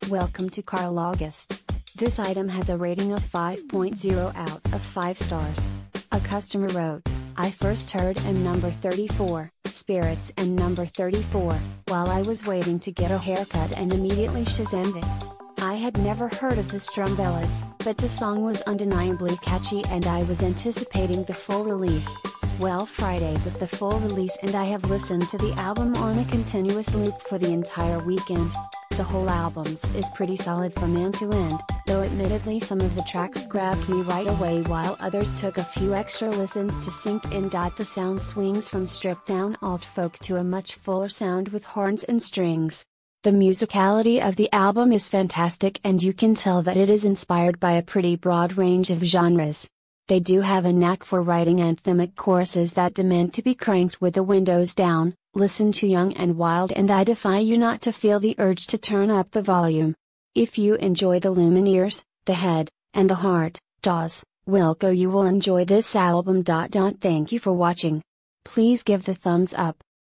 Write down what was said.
Welcome to Carl August. This item has a rating of 5.0 out of 5 stars. A customer wrote, I first heard and number 34, Spirits and number 34, while I was waiting to get a haircut and immediately Shazammed it. I had never heard of the Strumbellas, but the song was undeniably catchy and I was anticipating the full release. Well, Friday was the full release and I have listened to the album on a continuous loop for the entire weekend. The whole albums is pretty solid from end to end, though admittedly some of the tracks grabbed me right away while others took a few extra listens to sink in. The sound swings from stripped down alt folk to a much fuller sound with horns and strings. The musicality of the album is fantastic and you can tell that it is inspired by a pretty broad range of genres. They do have a knack for writing anthemic choruses that demand to be cranked with the windows down. Listen to Young and Wild and I defy you not to feel the urge to turn up the volume. If you enjoy the Lumineers, the Head, and the Heart, Dawes, Wilco, you will enjoy this album. Thank you for watching. Please give the thumbs up.